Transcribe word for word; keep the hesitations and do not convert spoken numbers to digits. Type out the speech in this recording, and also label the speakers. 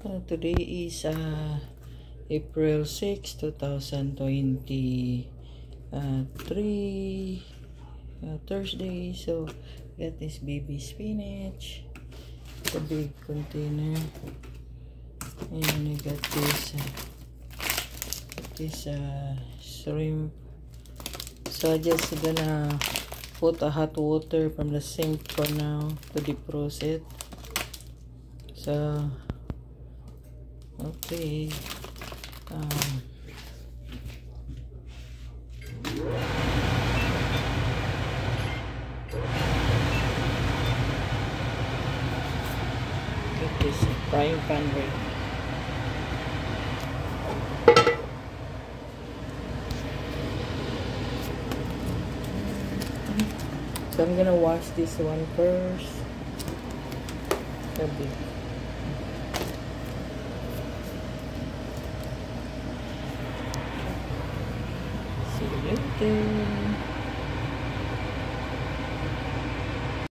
Speaker 1: Uh, today is uh, April sixth, two thousand twenty-three, uh, Thursday. So that is baby spinach, the big container, and I got this uh, this uh, shrimp. So I just gonna put a hot water from the sink for now to defrost it. So okay, um, get this frying pan ready. So I'm gonna wash this one first. Sabi. See you later.